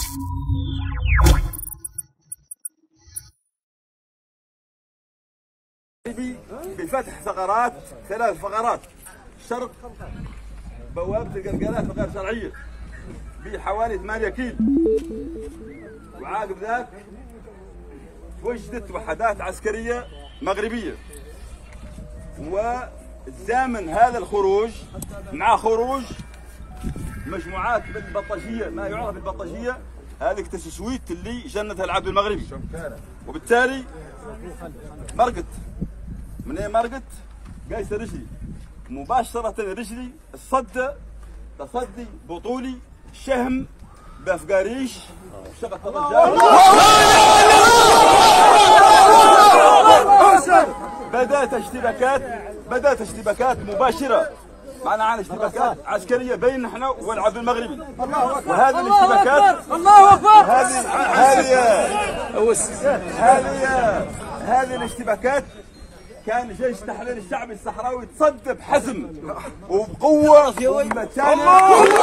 بفتح ثغرات، 3 ثغرات شرق بوابة القلقلات الغير شرعية بحوالي 8 كيلو، وعاقب ذاك وجدت وحدات عسكرية مغربية، وزامن هذا الخروج مع خروج مجموعات بالبطاجية، ما يعرف بالبطاجية هذه التسويت اللي جنتها العبد المغربي، وبالتالي مرقت من ايه مرقت قايسه رجلي مباشره، رجلي تصدي بطولي شهم بافقاريش شقت الرجال. بدات اشتباكات مباشره معنا عن اشتباكات عسكريه بين نحن والعبد المغربي، وهذه الاشتباكات هذه الاشتباكات كان جيش التحرير الشعبي الصحراوي تصد بحزم وبقوه ومتانه.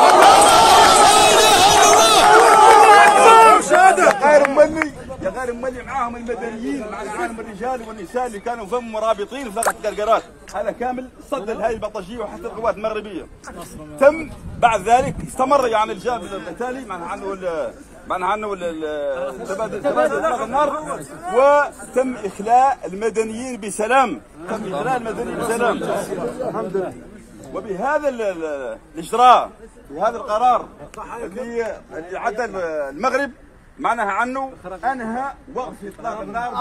يا غير مولي معاهم المدنيين معاهم الرجال والنساء اللي كانوا فم مرابطين في القرقرات، هذا كامل صد هذه البطاجيه وحتى القوات المغربيه. تم بعد ذلك استمر يعني الجانب القتالي معنى عنه تبادل النار، وتم إخلاء المدنيين بسلام. الحمد لله. وبهذا الإجراء بهذا القرار اللي عدى المغرب معناها عنه أنهى وقف إطلاق النار.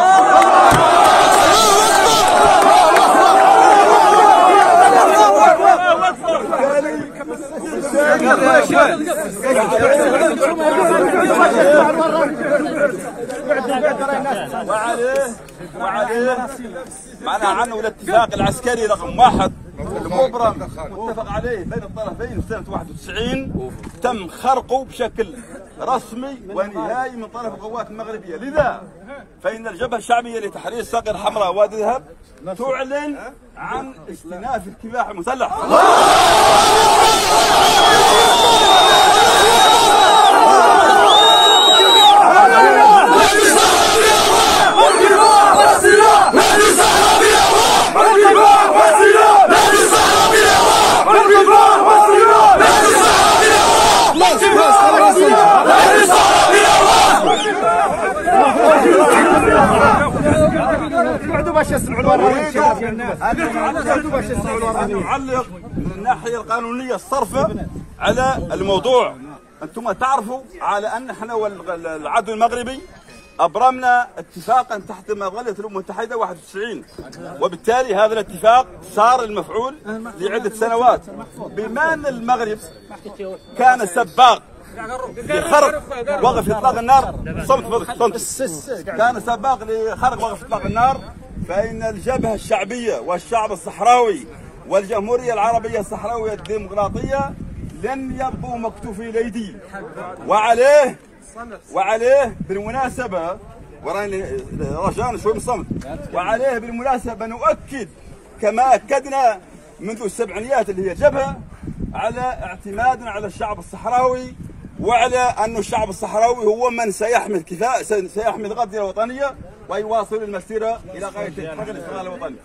وعليه معناها عنه الاتفاق العسكري رقم 1 المبرم متفق عليه بين الطرفين في سنة 91 تم خرقه بشكل رسمي ونهائي من طرف القوات المغربية. لذا فإن الجبهة الشعبية لتحرير الصقر الحمراء وادي ذهب تعلن عن استئناف الكفاح المسلح. نعلق من الناحية القانونية الصرفة على الموضوع. أنتم تعرفوا على أن احنا والعدو المغربي أبرمنا اتفاقا تحت مظلة الأمم المتحدة 91، وبالتالي هذا الاتفاق صار المفعول لعدة سنوات. بما أن المغرب كان سباق في خرق وقف إطلاق النار، كان سباق لخرق وقف إطلاق النار، فإن الجبهة الشعبية والشعب الصحراوي والجمهورية العربية الصحراوية الديمقراطية لن يبقوا مكتوفي الأيدي. وعليه بالمناسبة وراني رجعنا شوي من الصمت، وعليه بالمناسبة نؤكد كما أكدنا منذ السبعينيات اللي هي الجبهة على اعتمادنا على الشعب الصحراوي، وعلى أن الشعب الصحراوي هو من سيحمي القضية الوطنية ويواصل المسيرة إلى غاية تحقيق الاستقلال الوطني.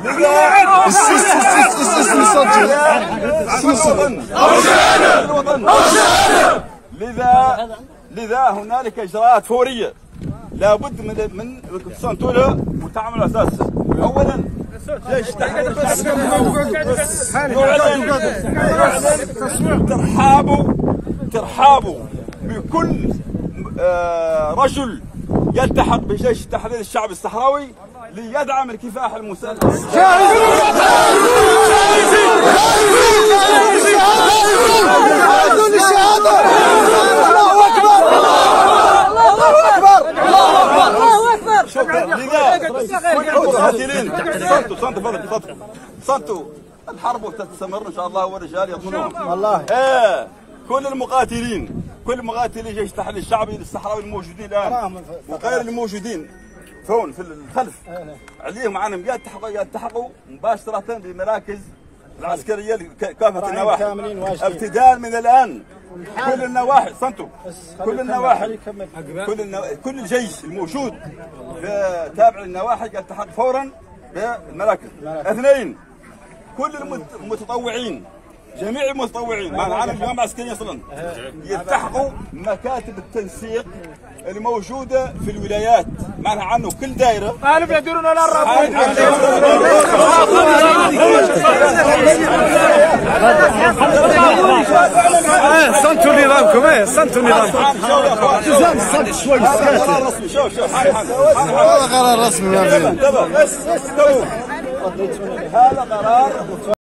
لذا هنالك إجراءات فورية لابد من تنتولها وتعمل أساسها. أولا جيش التحرير ترحابه بكل رجل يلتحق بجيش التحرير الشعبي الصحراوي ليدعم الكفاح المسلح. صمتوا الحرب تستمر ان شاء الله والرجال يضمنون والله. كل مقاتلي جيش التحرير الشعبي الصحراوي الموجودين الان وغير الموجودين هون في الخلف عليهم عنهم يلتحقوا مباشره بمراكز العسكريه كافه النواحي ابتداء من الان. كل النواحي صنتوا كل النواحي كل الجيش الموجود تابع للنواحي يلتحق فورا بالمراكز. اثنين، كل المتطوعين جميع المتطوعين مع العالم الجماعة العسكرية اصلا يلتحقوا مكاتب التنسيق الموجودة في الولايات، معناها عنه كل دائرة قالوا يديرون على صنتوا نظامكم صنتوا نظامكم شوي هذا قرار رسمي. شوف هذا قرار رسمي هذا قرار